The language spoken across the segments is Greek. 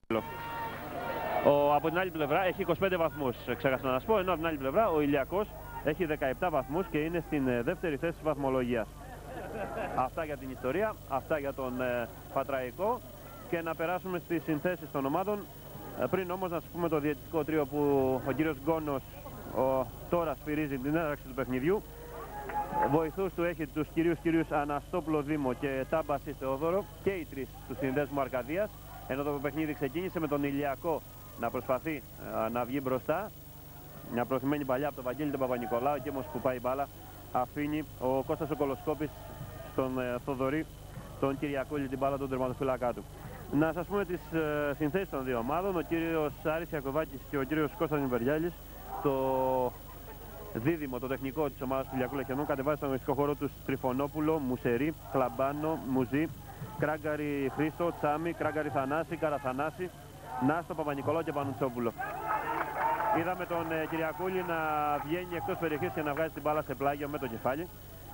Από την άλλη πλευρά έχει 25 βαθμούς, ξέχασα να σας πω, ενώ από την άλλη πλευρά ο Ηλιακός έχει 17 βαθμούς και είναι στην δεύτερη θέση της βαθμολογίας. Αυτά για την ιστορία, αυτά για τον Πατραϊκό, και να περάσουμε στις συνθέσεις των ομάδων. Πριν όμως να σας πούμε το διαιτητικό τρίο που ο κύριος Γκόνος τώρα σφυρίζει την έναρξη του παιχνιδιού. Βοηθούς του έχει τους κυρίους Αναστόπουλο Δήμο και Τάμπαση Θεόδωρο, και οι τρεις του Συνδέσμου Αρκαδίας, ενώ το παιχνίδι ξεκίνησε με τον Ηλιακό να προσπαθεί να βγει μπροστά. Μια προθυμένη παλιά από τον Βαγγέλη τον Παπα-Νικολάου, εκεί όμως που πάει η μπάλα αφήνει ο Κώστας ο Κολοσκόπης στον Θοδωρή τον Κυριακούλη την μπάλα, τον τερματοφύλακά του. Να σας πούμε τις συνθέσεις των δύο ομάδων. Ο κύριος Άρης Ιακωβάκης και ο κύριος Κώστας Νιβεριάλης, το δίδυμο, το τεχνικό της ομάδας του Ηλιακού Λεχιανών, κατεβάζει στον αγωνιστικό χώρο τους Τριφωνόπουλο, Μουσερί, Χλαμπάνο, Μουζή, Κράγκαρη Χρήστο, Τσάμι, Κράγκαρη Θανάση, Καραθανάση, Νάστο, Παπα-Νικολάου και Πανουτσόπουλο. Είδαμε τον Κυριακούλη να βγαίνει εκτός περιοχής και να βγάζει την μπάλα σε πλάγιο με το κεφάλι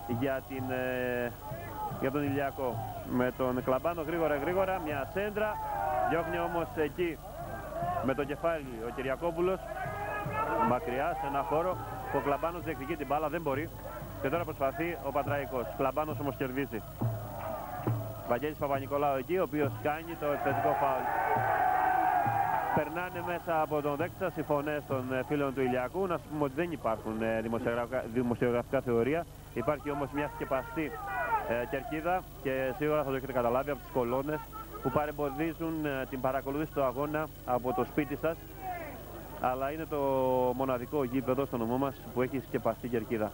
για τον Ηλιακό. Με τον Κλαμπάνο γρήγορα, μια σέντρα, διώχνει όμως εκεί με το κεφάλι ο Κυριακόπουλος, μακριά σε ένα χώρο. Ο Κλαμπάνος διεκδικεί την μπάλα, δεν μπορεί, και τώρα προσπαθεί ο Πατραϊκός. Κλαμπάνος όμως κερδίζει. Βαγγέλης Παπα-Νικολάου εκεί, ο οποίος κάνει το επιθετικό φάουλ. Περνάνε μέσα από τον δέκτη οι φωνές των φίλων του Ηλιακού. Να σας πούμε ότι δεν υπάρχουν δημοσιογραφικά θεωρία. Υπάρχει όμως μια σκεπαστή κερκίδα, και σίγουρα θα το έχετε καταλάβει από τις κολόνες που παρεμποδίζουν την παρακολούθηση του αγώνα από το σπίτι σας. Αλλά είναι το μοναδικό γήπεδο στο νομό μας που έχει σκεπαστή κερκίδα.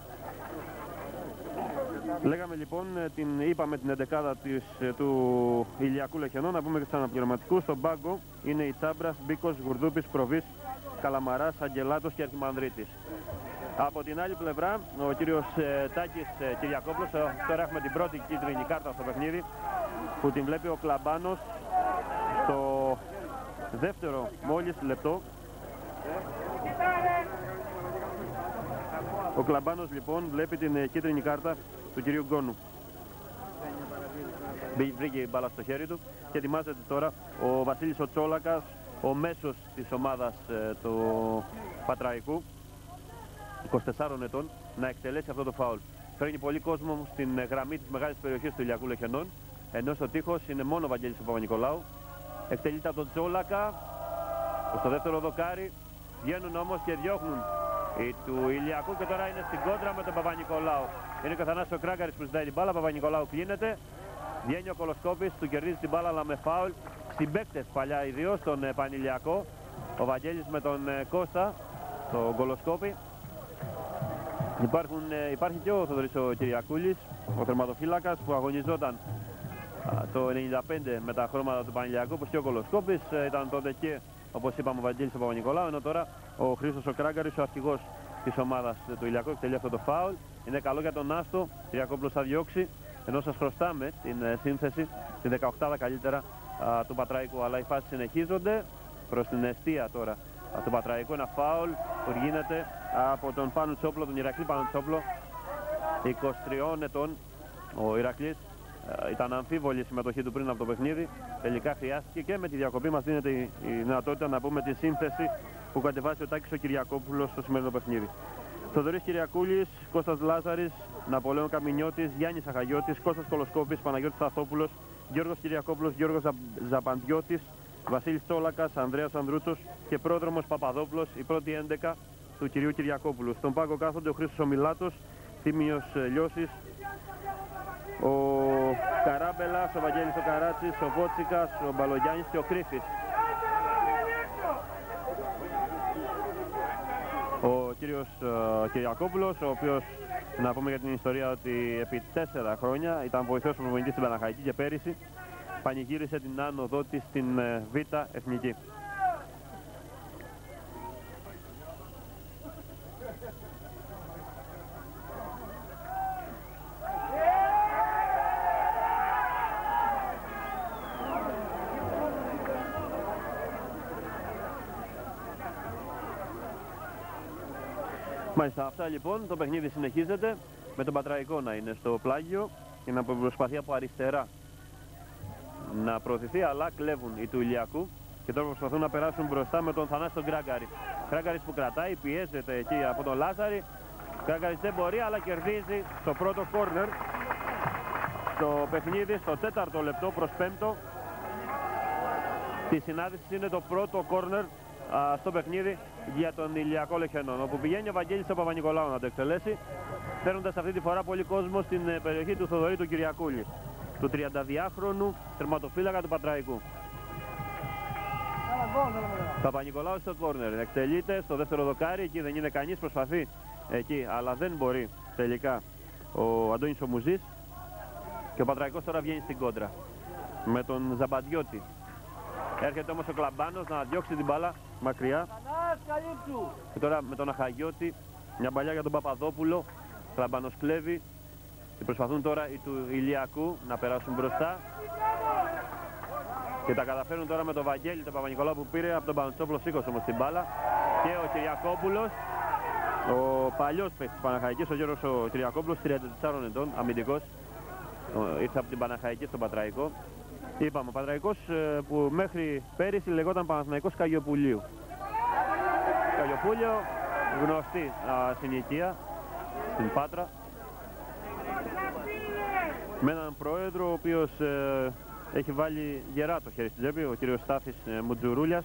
Λέγαμε λοιπόν, είπαμε την 11η του Ηλιακού Λεχιανών. Να πούμε και τους αναπληρωματικούς. Στον πάγκο είναι η Τσάμπρας, Μπίκος, Γουρδούπης, Προβής, Καλαμαράς, Αγγελάτος και Αρχιμανδρίτης. Από την άλλη πλευρά ο κύριος Τάκης Κυριακόπουλος. Τώρα έχουμε την πρώτη κίτρινη κάρτα στο παιχνίδι, που την βλέπει ο Κλαμπάνος στο δεύτερο μόλις λεπτό. Ο Κλαμπάνος λοιπόν βλέπει την κίτρινη κάρτα του κυρίου Γκόνου. Βρήκε η μπάλα στο χέρι του και ετοιμάζεται τώρα ο Βασίλης ο Τσόλακας, ο μέσος της ομάδας του Πατραϊκού, 24 ετών, να εκτελέσει αυτό το φάουλ. Φέρνει πολύ κόσμο στην γραμμή της μεγάλης περιοχής του Ηλιακού Λεχιανών, ενώ στο τείχος είναι μόνο ο Βαγγέλης ο Παπα-Νικολάου. Εκτελείται από τον Τσόλακα στο δεύτερο δοκάρι. Βγαίνουν όμως και διώχνουν του Ηλιακού, και τώρα είναι στην κόντρα με τον Παπα-Νικολάου. Είναι ο Θανάσης ο Κράγκαρης που ζητάει την μπάλα. Παπα-Νικολάου κλείνεται. Βγαίνει ο Κολοσκόπης, του κερδίζει την μπάλα αλλά με φάουλ. Συμπαίκτες παλιά ιδίως, τον Πανηλιακό. Ο Βαγγέλης με τον Κώστα, τον Κολοσκόπη. Υπάρχει και ο Θοδωρής ο Κυριακούλης, ο τερματοφύλακας, που αγωνιζόταν το 95 με τα χρώματα του Πανηλιακού, όπως και ο Κολοσκόπης. Ήταν τότε και, όπως είπαμε, ο Βαγγέλης ο Παπα-Νικολάου, ενώ τώρα ο Χρήστος ο Κράγκαρης, ο αρχηγός της ομάδας του Ηλιακού, εκτελεί αυτό το φάουλ. Είναι καλό για τον Άστο. Ο Κυριακόπουλος θα διώξει, ενώ σας χρωστάμε την σύνθεση, την 18η καλύτερα του Πατραϊκού. Αλλά οι φάσεις συνεχίζονται προς την εστία τώρα του Πατραϊκού. Ένα φάουλ που γίνεται από τον Πανουτσόπουλο, τον Ηρακλή Πανουτσόπουλο, 23 ετών. Ο Ηρακλής ήταν αμφίβολη η συμμετοχή του πριν από το παιχνίδι. Τελικά χρειάστηκε, και με τη διακοπή μας δίνεται η δυνατότητα να πούμε τη σύνθεση που κατεβάζει ο Τάκης ο Κυριακόπουλος στο σημερινό παιχνίδι. Θοδωρής Κυριακούλης, Κώστας Λάζαρης, Ναπολέων Καμινιώτης, Γιάννης Αχαγιώτης, Κώστας Κολοσκόπης, Παναγιώτης Σταθόπουλος, Γιώργος Κυριακόπουλος, Γιώργος Ζαπαντιώτης, Βασίλης Τσόλακας, Ανδρέας Ανδρούτσος και πρόδρομος Παπαδόπουλος, η πρώτη 11 του κυρίου Κυριακόπουλου. Στον πάγκο κάθονται ο Χρήστος ο Μιλάτος, Θήμιος Λιώσης, ο Καράμπελας, ο Βαγγέλης ο Καράτσης, ο Βότσικας, ο Μπαλογιάννης και ο Κρύφης. Ο κύριος Κυριακόπουλος, ο οποίος, να πούμε για την ιστορία, ότι επί 4 χρόνια ήταν βοηθός προπονητής στην Παναχαϊκή και πέρυσι πανηγύρισε την άνοδό της στην Β' Εθνική. Μάλιστα, αυτά λοιπόν, το παιχνίδι συνεχίζεται με τον Πατραϊκό να είναι στο πλάγιο και να προσπαθεί από αριστερά να προωθηθεί, αλλά κλέβουν οι του Ηλιακού Και τώρα προσπαθούν να περάσουν μπροστά με τον Θανάση τον Γκράγκαρη. Γκράγκαρης που κρατάει, πιέζεται εκεί από τον Λάζαρη. Γκράγκαρης δεν μπορεί, αλλά κερδίζει στο πρώτο κόρνερ. Το παιχνίδι στο 4ο λεπτό προς 5ο τη συνάντηση είναι το πρώτο κόρνερ στο παιχνίδι για τον Ηλιακό Λεχενών, όπου πηγαίνει ο Βαγγέλης ο Παπα-Νικολάου να το εκτελέσει, φέρνοντας αυτή τη φορά πολύ κόσμο στην περιοχή του Θοδωρή του Κυριακούλη, του 32χρονου τερματοφύλακα του Πατραϊκού. Παπα-Νικολάου στο κόρνερ, εκτελείται στο δεύτερο δοκάρι, εκεί δεν είναι κανείς, προσπαθεί εκεί, αλλά δεν μπορεί τελικά ο Αντώνης ο Μουζής. Και ο Πατραϊκός τώρα βγαίνει στην κόντρα με τον Ζαμπαντιώτη. Έρχεται όμως ο Κλαμπάνος να διώξει την μπάλα μακριά. Και τώρα με τον Αχαγιώτη, μια μπαλιά για τον Παπαδόπουλο. Κλαμπάνος κλέβει. Και προσπαθούν τώρα οι του Ηλιακού να περάσουν μπροστά. Και τα καταφέρουν τώρα με τον Βαγγέλη, τον Παπα-Νικολάου που πήρε από τον Παντσόπλο, σήκωσε όμως την μπάλα. Και ο Κυριακόπουλος, ο παλιός παίκτης της Παναχαϊκής, ο Γιώργος ο Κυριακόπουλος, 34 ετών, αμυντικός. Ήρθε από την Παναχαϊκή στον Πατραϊκό. Είπαμε, ο Πατραϊκός που μέχρι πέρυσι λεγόταν Παναθηναϊκός Καγιοπουλίου. Καγιοπούλιο, γνωστή συνοικία στην Πάτρα. Με έναν πρόεδρο ο οποίος έχει βάλει γερά το χέρι στην τσέπη, ο κύριος Στάθης Μουτζουρούλιας.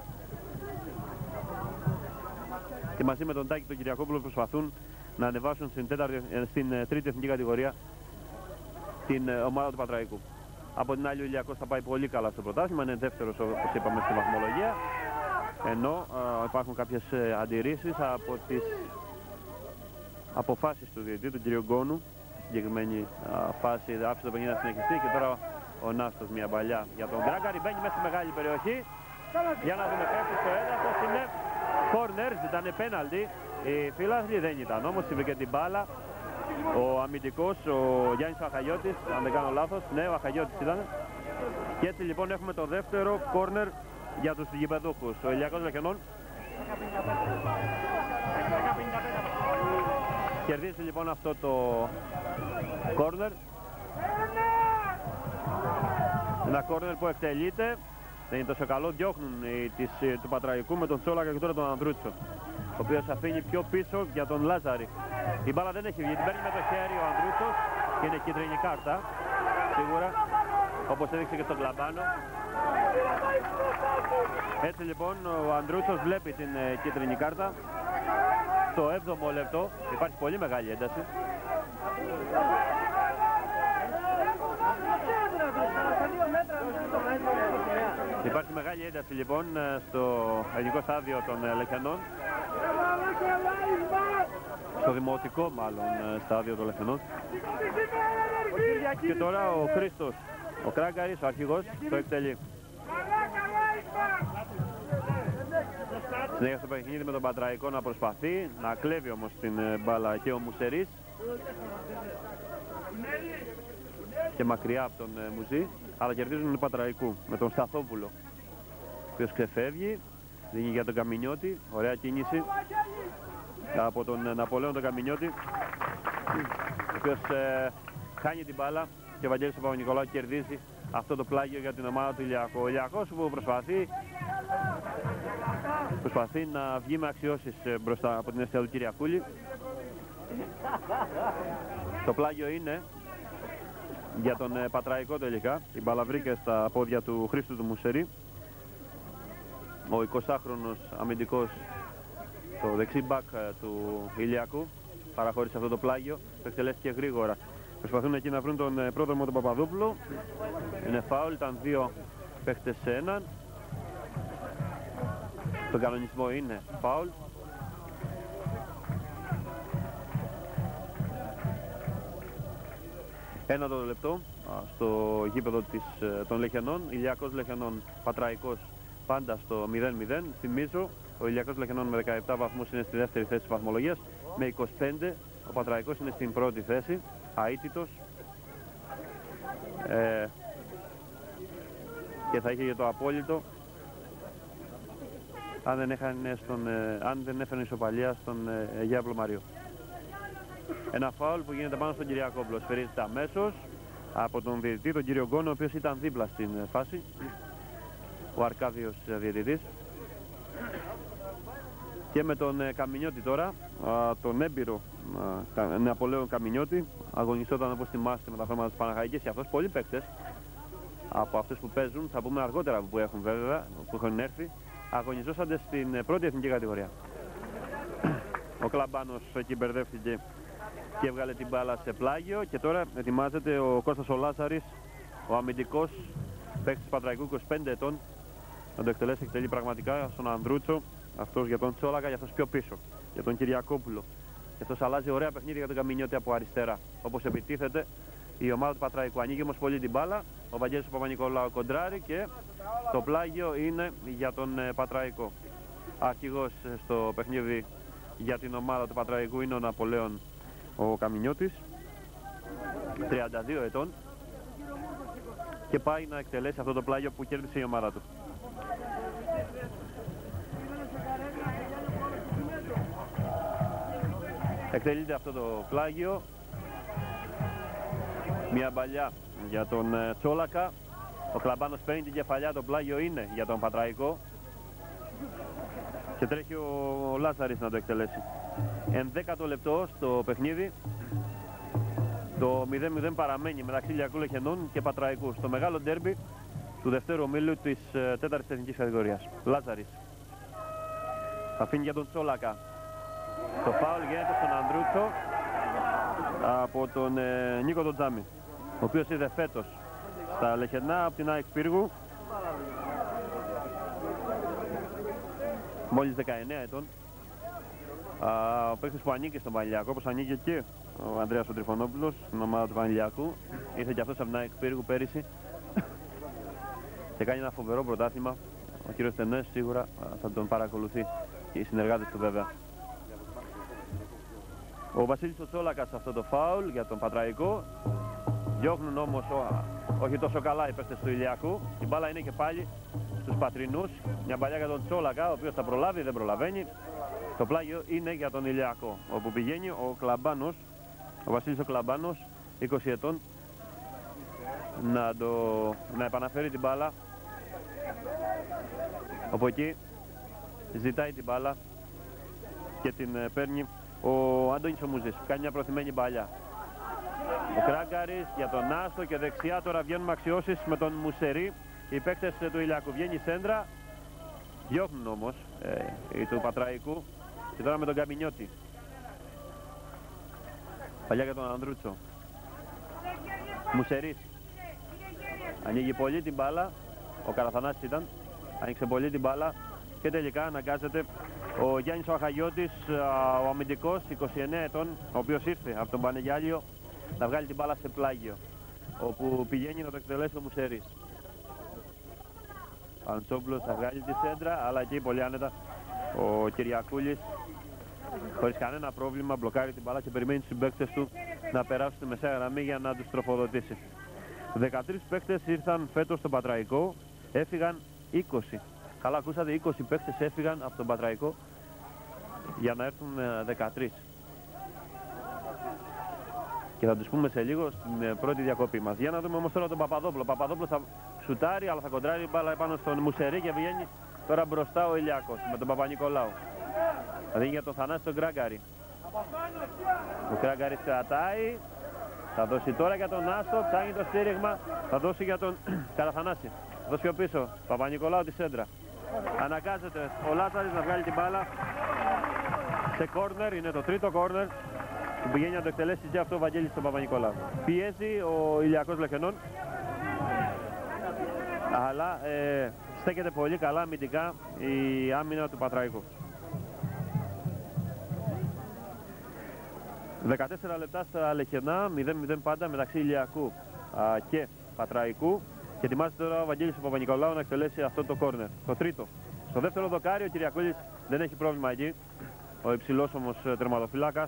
Και μαζί με τον Τάκη τον Κυριακόπουλο προσπαθούν να ανεβάσουν στην τρίτη εθνική κατηγορία την ομάδα του Πατραϊκού. Από την άλλη ο Ηλιακός θα πάει πολύ καλά στο πρωτάθλημα, είναι δεύτερος όπως είπαμε στη βαθμολογία, ενώ υπάρχουν κάποιες αντιρρήσεις από τις αποφάσεις του διαιτητή, του κ. Γκόνου. Στη συγκεκριμένη φάση άφησε το παιχνίδι να συνεχιστεί και τώρα ο Νάστος μια παλιά για τον Γκράγκαρη, μπαίνει μέσα στη μεγάλη περιοχή. Για να δούμε, πέφτει στο έδαφος, είναι corner, ζητάνε πέναλτι. Οι φίλαθλοι δεν ήταν όμως, βρήκε την μπάλα ο αμυντικός, ο Γιάννης Αχαγιώτης, αν δεν κάνω λάθος. Ναι, ο Αχαγιώτης ήταν. Και έτσι λοιπόν έχουμε το δεύτερο κόρνερ για τους γηπεδούχους. Ο Ηλιακός Λεχενών κερδίζει λοιπόν αυτό το κόρνερ. Ένα κόρνερ που εκτελείται, δεν είναι τόσο καλό, διώχνουν του Πατραϊκού με τον Τσόλακα και τώρα τον Ανδρούτσο, ο οποίος αφήνει πιο πίσω για τον Λάζαρη. Η μπάλα δεν έχει βγει, την παίρνει με το χέρι ο Ανδρούτσος και είναι κίτρινη κάρτα, σίγουρα, όπως έδειξε και στον Κλαμπάνο. Έτσι λοιπόν ο Ανδρούτσος βλέπει την κίτρινη κάρτα. Στο 7ο λεπτό υπάρχει πολύ μεγάλη ένταση. Υπάρχει μεγάλη ένταση λοιπόν στο ελληνικό στάδιο των Λεχενών. Στο δημοτικό μάλλον στάδιο των Λεχενών. Και τώρα ο Χρήστος, ο Κράγκαρης, ο αρχηγός, το εκτελεί. Συνέχεια στο παιχνίδι με τον Πατραϊκό να προσπαθεί, να κλέβει όμως την μπάλα και ο Μουσερής. Και μακριά από τον Μουζή, αλλά κερδίζουν τον Πατραϊκού με τον Σταθόπουλο, ο οποίος ξεφεύγει, δίνει για τον Καμινιώτη, ωραία κίνηση από τον Ναπολέον τον Καμινιώτη, ο οποίος χάνει την μπάλα και ο Βαγγέλης ο Παπα-Νικολάου κερδίζει αυτό το πλάγιο για την ομάδα του Ηλιακού. Ο Ηλιακός που προσπαθεί να βγει με αξιώσεις μπροστά από την αιστεία του Κυριακούλη. Το πλάγιο είναι για τον Πατραϊκό τελικά. Η μπάλα βρήκε στα πόδια του Χρήστου του Μουσερή. Ο 20χρονος αμυντικός, το δεξί μπακ του Ηλιακού, παραχώρησε αυτό το πλάγιο, το εκτελέστηκε γρήγορα. Προσπαθούν εκεί να βρουν τον πρόδρομο του Παπαδόπουλου. Είναι φάουλ, ήταν δύο παίχτες σε έναν. Τον κανονισμό είναι φάουλ. Ένα το λεπτό στο γήπεδο των Λεχενών. Ηλιακός Λεχενών, Πατραϊκός πάντα στο 0-0. Θυμίζω, ο Ηλιακός Λεχενών με 17 βαθμούς είναι στη δεύτερη θέση της βαθμολογίας. Με 25, ο Πατραϊκός είναι στην πρώτη θέση, αίτητος. Και θα είχε για το απόλυτο αν δεν έφερνε ισοπαλία στον Γιάβλο Μαρίου. Ένα φάουλ που γίνεται πάνω στον Κυριακόπουλο. Σφυρίζεται αμέσως από τον διαιτητή, τον κύριο Γκόνο, ο οποίος ήταν δίπλα στην φάση. ο Αρκάδιος διαιτητής. Και με τον Καμινιώτη τώρα, τον έμπειρο Νεαπολέον Καμινιώτη, αγωνιζόταν, όπως θυμάστε, με τα χρώματα της Παναχαϊκής και αυτός. Πολλοί παίκτες από αυτούς που παίζουν, θα πούμε αργότερα που έχουν βέβαια, που έχουν έρθει, αγωνιζόσανται στην πρώτη εθνική κατηγορία. Ο Κλαμπάνος εκεί μπερδεύτηκε και έβγαλε την μπάλα σε πλάγιο και τώρα ετοιμάζεται ο Κώστας ο Λάζαρης, ο αμυντικός παίκτης Πατραϊκού 25 ετών, να το εκτελέσει. Εκτελεί πραγματικά στον Ανδρούτσο, αυτός για τον Τσόλακα και αυτός πιο πίσω, για τον Κυριακόπουλο. Και αυτός αλλάζει ωραία παιχνίδι για τον Καμινιώτη από αριστερά. Όπως επιτίθεται η ομάδα του Πατραϊκού. Ανοίγει όμως πολύ την μπάλα, ο Βαγγέλης Παπα-Νικολάου κοντράρει και το πλάγιο είναι για τον Πατραϊκό. Αρχηγός στο παιχνίδι για την ομάδα του Πατραϊκού είναι ο Ναπολέον ο Καμινιώτης, 32 ετών, και πάει να εκτελέσει αυτό το πλάγιο που κέρδισε η ομάδα του. Εκτελείται αυτό το πλάγιο, μια μπαλιά για τον Τσόλακα. Ο Κλαμπάνος παίρνει την κεφαλιά, το πλάγιο είναι για τον Πατραϊκό και τρέχει ο Λάζαρης να το εκτελέσει. 11ο λεπτό στο παιχνίδι, το 0-0 παραμένει μεταξύ Ηλιακού Λεχενών και Πατραϊκού στο μεγάλο ντέρμπι του δευτέρου ομίλου της τέταρτης εθνικής κατηγορίας. Λάζαρης αφήνει για τον Τσόλακα. Το φάουλ γίνεται στον Ανδρούτσο από τον Νίκο τον Τζάμι, ο οποίος είδε φέτος στα Λεχενά από την ΑΕΚ Πύργου, μόλις 19 ετών. Ο παίκτης που ανήκει στον Πανηλιακό, όπως ανήκει και ο Ανδρέας ο Τριφωνόπουλος στην ομάδα του Πανηλιακού. Ήρθε και αυτός από την ΑΕΚ Πύργου πέρυσι και κάνει ένα φοβερό πρωτάθλημα. Ο κύριος Τενές σίγουρα θα τον παρακολουθεί και οι συνεργάτες του βέβαια. Ο Βασίλης ο Τσόλακας αυτό το φάουλ για τον Πατραϊκό. Διώχνουν όμως όχι τόσο καλά οι παίκτες του Ηλιακού. Η μπάλα είναι και πάλι στους Πατρινούς. Μια μπαλιά για τον Τσόλακα, ο οποίος θα προλάβει, δεν προλαβαίνει. Το πλάγιο είναι για τον Ηλιακό, όπου πηγαίνει ο Κλαμπάνος, ο Βασίλης ο Κλαμπάνος, 20 ετών, να επαναφέρει την μπάλα. Από εκεί ζητάει την μπάλα και την παίρνει ο Αντώνης ο Μουζής. Κάνει μια προθυμένη μπαλιά. Ο Κράγκαρης για τον Άστο και δεξιά τώρα βγαίνουν αξιώσεις με τον Μουσερί. Οι παίκτες του Ηλιακού, βγαίνει η σέντρα. Διώχνουν όμως οι του Πατραϊκού. Και τώρα με τον Καμινιώτη. Παλιά για τον Ανδρούτσο. Μουσερής. Ανοίγει πολύ την μπάλα. Ο Καραθανάσης ήταν. Ανοίξε πολύ την μπάλα. Και τελικά αναγκάζεται ο Γιάννης ο Αχαγιώτης, ο αμυντικός, 29 ετών, ο οποίος ήρθε από τον Πανεγιάλιο, να βγάλει την μπάλα σε πλάγιο, όπου πηγαίνει να το εκτελέσει ο Μουσερής. Ο Αντσόπουλος θα βγάλει τη σέντρα, αλλά εκεί πολύ άνετα ο Κυριακούλης, χωρίς κανένα πρόβλημα, μπλοκάρει την μπάλα και περιμένει τους συμπαίκτες του να περάσουν στη μεσαία γραμμή για να τους τροφοδοτήσει. 13 παίκτες ήρθαν φέτος στο Πατραϊκό, έφυγαν 20. Καλά ακούσατε, 20 παίκτες έφυγαν από τον Πατραϊκό για να έρθουν 13. Και θα τους πούμε σε λίγο στην πρώτη διακοπή μας. Για να δούμε όμως τώρα τον Παπαδόπουλο. Ο Παπαδόπουλος θα σουτάρει, αλλά θα κοντράρει μπάλα πάνω στον Μουσερί και βγαίνει τώρα μπροστά ο Ηλιακός με τον Παπα-Νικολάου. Θα δίνει για τον Θανάση τον Κράγκαρη. Ο Κράγκαρης κρατάει. Θα δώσει τώρα για τον Άστο, ψάχνει το στήριγμα. Θα δώσει για τον Καραθανάση. Θα δώσει πιο πίσω. Παπα-Νικολάου τη σέντρα. Αναγκάζεται ο Λάζαρης να βγάλει την μπάλα σε κόρνερ. Είναι το τρίτο κόρνερ που πηγαίνει να το εκτελέσει και αυτό ο Βαγγέλης στον Παπα-Νικολάου. Πιέζει ο Ηλιακός Λεχενών, αλλά στέκεται πολύ καλά αμυντικά η άμυνα του Πατραϊκού. 14 λεπτά στα Λεχενά, 0-0 πάντα μεταξύ Ηλιακού και Πατραϊκού. Και ετοιμάζεται τώρα ο Βαγγέλης ο Παπα-Νικολάου να εκτελέσει αυτό το κόρνερ, το τρίτο. Στο δεύτερο δοκάρι ο Κυριακούλης δεν έχει πρόβλημα εκεί. Ο υψηλός όμως τερματοφύλακας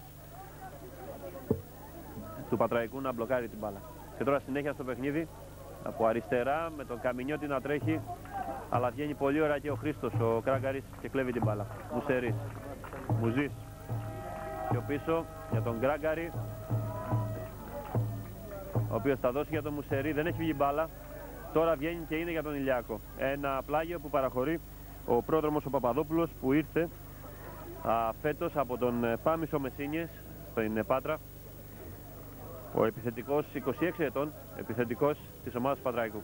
του Πατραϊκού να μπλοκάρει την μπάλα. Και τώρα συνέχεια στο παιχνίδι από αριστερά με τον Καμινιώτη να τρέχει, αλλά βγαίνει πολύ ωραία και ο Χρήστος ο Κράγκαρης και κλέβει την μπάλα. Μουσερής, Μουζής πιο πίσω για τον Κράγκαρη, ο οποίος θα δώσει για τον Μουσερί, δεν έχει βγει μπάλα. τώρα βγαίνει και είναι για τον Ηλιακό. Ένα πλάγιο που παραχωρεί ο πρόδρομος ο Παπαδόπουλος, που ήρθε φέτος από τον Πάμισο Μεσίνιες στην Πάτρα. Ο επιθετικός, 26 ετών, επιθετικός της ομάδας Πατραϊκού.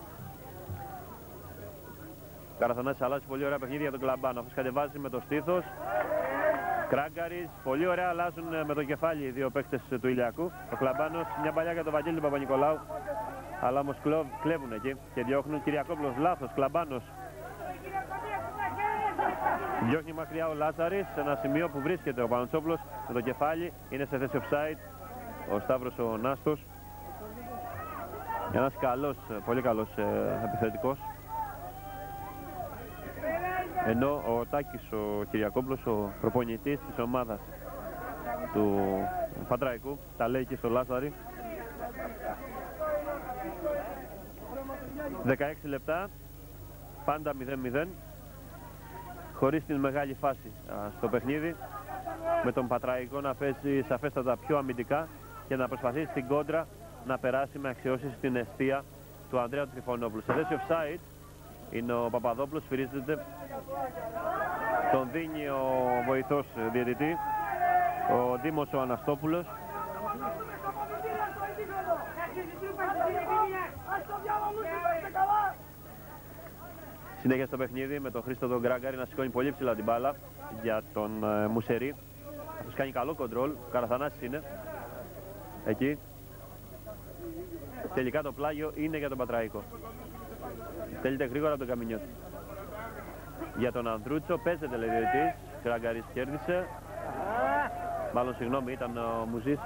Καραθανάσης αλλάζει πολύ ωραία παιχνίδια για τον Κλαμπάνο. Αυτός κατεβάζει με το στήθος. Κράγκαρης, πολύ ωραία, αλλάζουν με το κεφάλι οι δύο παίκτες του Ηλιακού. Ο Κλαμπάνος, μια παλιά για τον Βαγγέλη Παπα-Νικολάου, αλλά όμως κλέβουν εκεί και διώχνουν. Κυριακόπουλος, λάθος, Κλαμπάνος. Διώχνει μακριά ο Λάζαρης, σε ένα σημείο που βρίσκεται ο Πανοτσόπουλος με το κεφάλι. Είναι σε θέση offside ο Σταύρος ο Νάστος. Ένας καλός, πολύ καλός επιθετικός. Ενώ ο Τάκης ο Κυριακόπουλος, ο προπονητής της ομάδας του Πατραϊκού, τα λέει και στο Λάζαρη. 16 λεπτά, πάντα 0-0, χωρίς την μεγάλη φάση στο παιχνίδι, με τον Πατραϊκό να παίζει σαφέστατα πιο αμυντικά και να προσπαθήσει στην κόντρα να περάσει με αξιώσεις στην αιστεία του Ανδρέα Τριφωνόπουλου. Σε θέση offside είναι ο Παπαδόπουλος, σφυρίζεται, τον δίνει ο βοηθός διαιτητή, ο Δήμος ο Αναστόπουλος. Συνέχεια στο παιχνίδι με τον Χρήστο τον Γκράγκαρη να σηκώνει πολύ ψηλά την μπάλα για τον Μουσερή. Αυτός κάνει καλό κοντρόλ, ο Καραθανάσης είναι εκεί. Τελικά το πλάγιο είναι για τον Πατραϊκό. Θέλετε γρήγορα από τον Καμινιώτη. Για τον Ανδρούτσο, παίζεται λέει διαιτητής, Γκράγκαρης κέρδισε. Μάλλον συγγνώμη, ήταν ο Μουζής,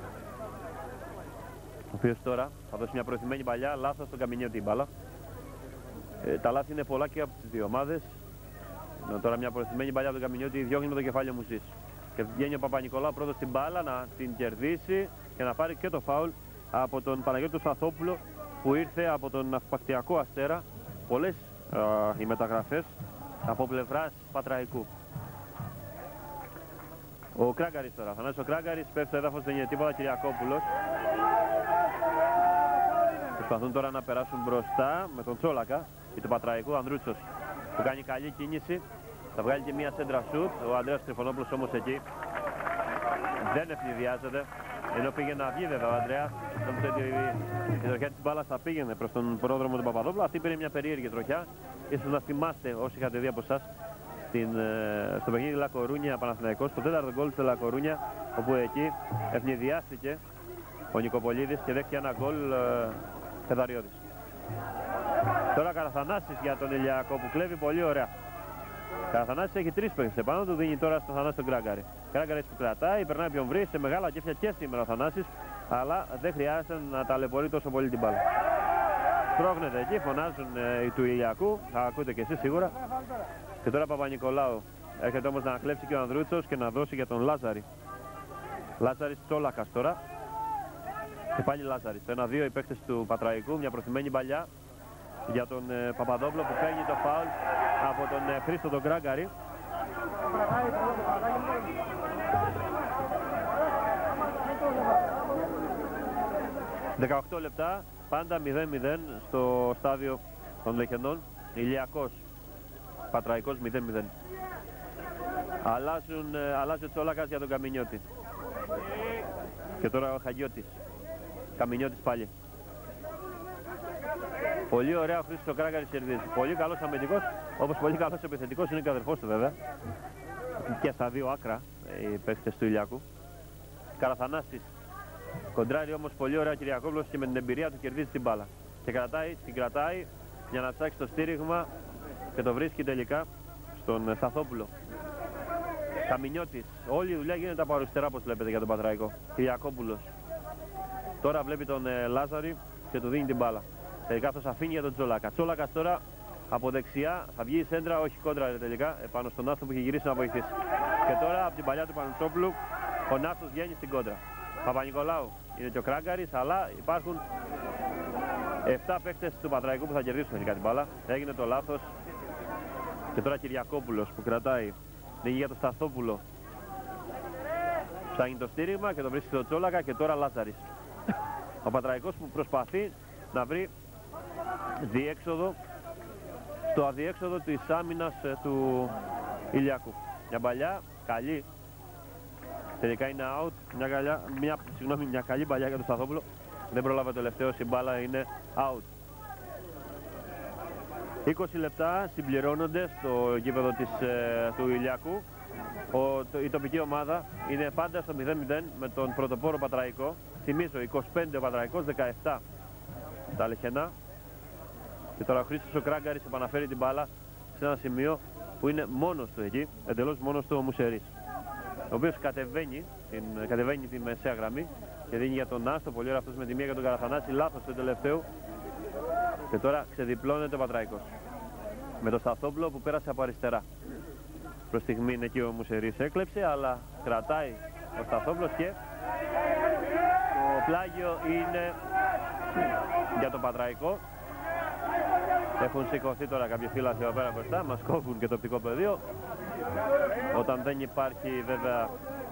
ο οποίος τώρα θα δώσει μια προηγουμένη παλιά, λάθος στον Καμινιώτη η μπάλα. Τα λάθη είναι πολλά και από τις δύο ομάδες. Τώρα μια προηγουμένη παλιά από τον Καμινιώτη, διώχνει με το κεφάλι ο Μουζής. Και βγαίνει ο Παπα-Νικολάου πρώτος στην μπάλα να την κερδίσει και να πάρει και το φάουλ από τον Παναγιώτη Σταθόπουλο, που ήρθε από τον Ναυπακτιακό Αστέρα. Πολλές οι μεταγραφές από πλευράς Πατραϊκού. Ο Κράγκαρης τώρα, Θανάσης ο Κράγκαρης, πέφτει στο έδαφος, δεν είναι τίποτα, Κυριακόπουλος. Προσπαθούν τώρα να περάσουν μπροστά με τον Τσόλακα ή του Πατραϊκού, ο Ανδρούτσος που κάνει καλή κίνηση. Θα βγάλει και μία σέντρα σουτ, ο Ανδρέας Τριφωνόπουλος όμως εκεί δεν ευνηδιάζεται. Ενώ πήγε να βγει βέβαια ο Ανδρέας, νόμιζε ότι η τροχιά της μπάλας θα πήγαινε προς τον πρόδρομο του Παπαδόπουλου. Αυτή πήρε μια περίεργη τροχιά. Ίσως να θυμάστε όσοι είχατε δει από εσάς στο παιχνίδι Λα Κορούνια Παναθηναϊκός, στο τέταρτο γκολ του Λα Κορούνια, όπου εκεί ευνηδιάστηκε ο Νικοπολίδης και δέχτηκε ένα γκολ Πεδαριώδης. Τώρα Καραθανάσης για τον Ηλιακό που κλέβει πολύ ωραία. Καραθανάσης έχει τρεις παίκτες επάνω του, δίνει τώρα στο Θανάση τον Γκράγκαρη. Γκράγκαρης που κρατάει, περνάει ποιον βρει, σε μεγάλα κέφια και σήμερα ο Θανάσης, αλλά δεν χρειάζεται να ταλαιπωρεί τόσο πολύ την μπάλα. Σπρώχνεται εκεί, φωνάζουν οι του Ηλιακού, θα ακούτε και εσείς σίγουρα. Και τώρα Παπα-Νικολάου έρχεται όμως να κλέψει και ο Ανδρούτσος και να δώσει για τον Λάζαρη. Λάζαρης Τσόλακας τώρα. Και πάλι Λάζαρης. Το 1-2 οι παίκτες του Πατραϊκού, μια προθυμένη παλιά για τον Παπαδόπουλο που παίρνει το φάουλ από τον Χρήστο τον Γκράγκαρη. «18 λεπτά, πάντα 0-0 στο στάδιο των Λεχενών. Ηλιακός, Πατραϊκός 0-0. Αλλάζει ο Τσόλακας για τον Καμινιώτη. Και τώρα ο Χαγιώτης. Καμινιώτης πάλι. Πολύ ωραία ο Χρήστος ο Γκράγκαρης κερδίζει. Πολύ καλός αμυντικός, όπως πολύ καλός επιθετικός είναι και ο αδερφός του βέβαια. Και στα δύο άκρα οι παίκτες του Ηλιακού. Καραθανάσης κοντράρει όμως πολύ ωραία ο Κυριακόπουλος και με την εμπειρία του κερδίζει την μπάλα. Και την κρατάει για να ψάξει το στήριγμα και το βρίσκει τελικά στον Σταθόπουλο. Καμινιώτης. Όλη η δουλειά γίνεται από αριστερά όπως βλέπετε για τον Πατραϊκό. Κυριακόπουλος. Τώρα βλέπει τον Λάζαρη και του δίνει την μπάλα. Τελικά αυτός αφήνει για τον Τσόλακα. Τσόλακας τώρα από δεξιά θα βγει η σέντρα, όχι κόντρα τελικά, επάνω στον Νάστο που έχει γυρίσει να βοηθήσει. Και τώρα από την παλιά του Πανουτσόπουλου ο Νάστος βγαίνει στην κόντρα. Παπα-Νικολάου είναι και ο Κράγκαρης, αλλά υπάρχουν 7 παίκτες του Πατραϊκού που θα κερδίσουν τελικά την μπάλα. Έγινε το λάθος. Και τώρα Κυριακόπουλος που κρατάει. Δίνει για τον Σταθόπουλο. Ψάχνει το στήριγμα και το βρίσκει στο Τσόλακα και τώρα Λάζαρης. Ο Πατραϊκός που προσπαθεί να βρει διέξοδο, στο αδιέξοδο της άμυνας του Ηλιακού. Μια παλιά, καλή, τελικά είναι out, μια καλή παλιά για τον Σταθόπουλο, δεν προλάβε το τελευταίο, η μπάλα είναι out. 20 λεπτά συμπληρώνονται στο γήπεδο του Ηλιακού. Η τοπική ομάδα είναι πάντα στο 0-0 με τον πρωτοπόρο Πατραϊκό. Θυμίζω, 25 ο Πατραϊκός, 17 τα Λεχενά. Και τώρα ο Χρήστος ο Κράγκαρης επαναφέρει την μπάλα σε ένα σημείο που είναι μόνος του εκεί, εντελώς μόνος του ο Μουσερής, ο οποίος κατεβαίνει τη μεσαία γραμμή και δίνει για τον Άστο, πολύ ωραία αυτός με τη μία για τον Καραθανάση, λάθος του τελευταίου. Και τώρα ξεδιπλώνεται ο Πατραϊκός με τον Σταθόπουλο που πέρασε από αριστερά. Προς στιγμή είναι εκεί ο Μουσερής, έκλεψε, αλλά κρατάει ο Σταθόπουλος και το πλάγιο είναι για τον Πατραϊκό. Έχουν σηκωθεί τώρα κάποιοι φύλακες εδώ πέρα μπροστά, μας κόβουν και το οπτικό πεδίο. Όταν δεν υπάρχει βέβαια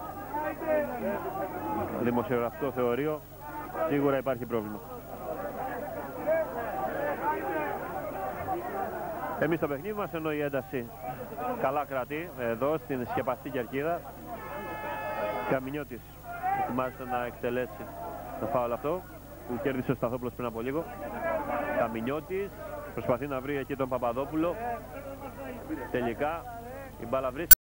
δημοσιογραφικό θεωρείο, σίγουρα υπάρχει πρόβλημα. Εμείς το παιχνίδι μας, ενώ η ένταση καλά κρατεί εδώ στην σκεπαστή κερκίδα. Καμινιώτης ετοιμάζεται να εκτελέσει το φάουλ αυτό που κέρδισε ο Σταθόπουλος πριν από λίγο. Καμινιώτης προσπαθεί να βρει εκεί τον Παπαδόπουλο. Τελικά η μπάλα βρίσκεται.